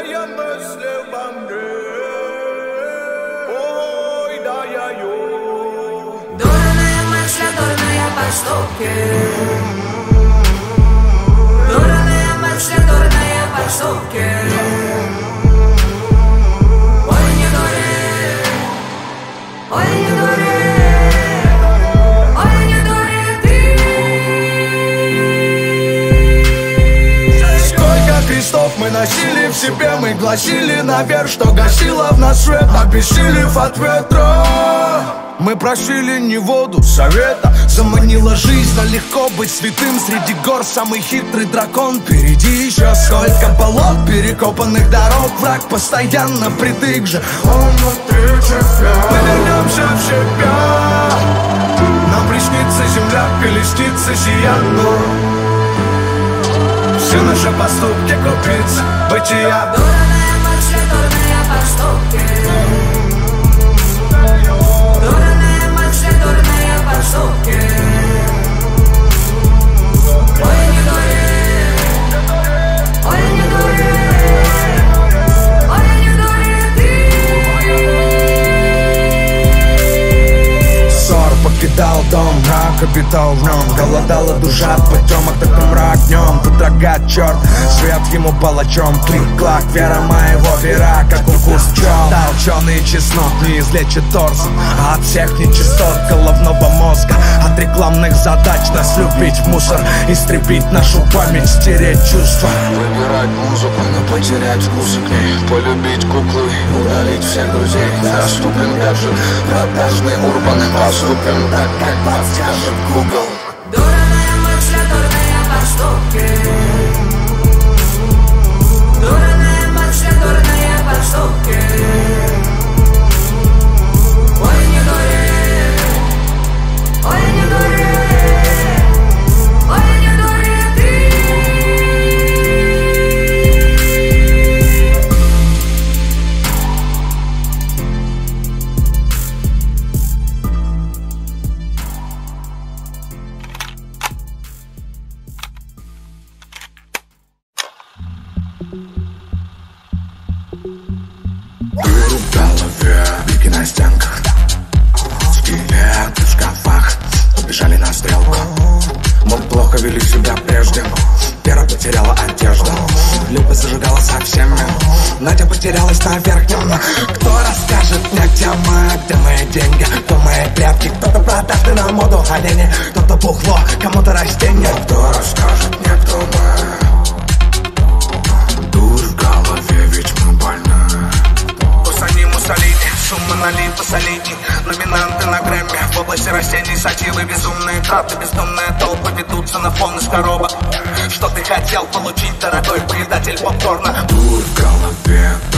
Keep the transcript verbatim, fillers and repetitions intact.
Дурная мысль обо мне. Ой, да я ю. Дурные мысли, дурные поступки. Дурные мысли, дурные поступки. Ой, не дури, ой, не дури, ой, не дури ты. Сколько крестов мы носили в себе, мы гласили наверх, что гасило в нас свет, обессилев от ветра. Мы просили не воду, совета. Заманила жизнь, но легко быть святым. Среди гор самый хитрый дракон. Впереди еще сколько болот, перекопанных дорог. Враг постоянно притык же, он внутри тебя. Мы вернемся в себя. Нам приснится земля, колесница сият, но все наши поступки купить бытия. Дурные мысли, дурные поступки. Дурные мысли, дурные поступки. Ой, не дури, ой, не дури, ой, не дури ты. Ссор покидал дом, мрак обитал в нем. Голодала душа от потемок, только мрак днем. Тут рога черт, свет ему палачом. Клик-клак, вера моего вера, как укус пчел. Толченый чеснок не излечит торс, а от всех нечистот головного мозга. От рекламных задач нас любить в мусор, истребить нашу память, стереть чувства. Выбирать музыку, но потерять вкус к ней. Полюбить куклы, удалить всех друзей. Доступен гаджет, продажный урбаным поступен, так как подскажет Google. Дурные мысли, дурные поступки. Дурные мысли, дурные поступки. Ой, не дури, ой, не дури, ой, не дури ты. Дыры в голове, блики на стенках, скелеты в шкафах убежали на стрелку. Мы плохо вели себя прежде. Вера потеряла одежду, Люба зажигала со всеми, Надя потерялась на верхнем. Кто расскажет мне, где мы, где мои деньги, кто мои прятки? Кто-то продажный на моду олени, кто-то бухло, кому-то растение. Кто расскажет мне, кто мы? Дур в голове, ведь мы больны. Муссани, Муссолини, шумно налей посолидней. Номинанты на Грэмми в области растений, сатиры, безумные траты, бездумные толпы ведутся на фон из коробок. Что ты хотел получить, дорогой поедатель попкорна? Дур в голове,